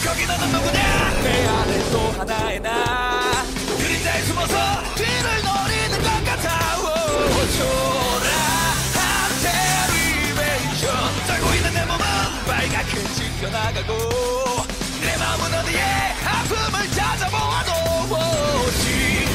거기 너는 누구냐? 내 안에 또 하나의 나 그림자에 숨어서 뒤를 노리는 것 같아. 초라한 데리베이션 떨고 있는 내 몸은 빨갛게 지켜나가고 내 마음은 어디에 아픔을 찾아보아도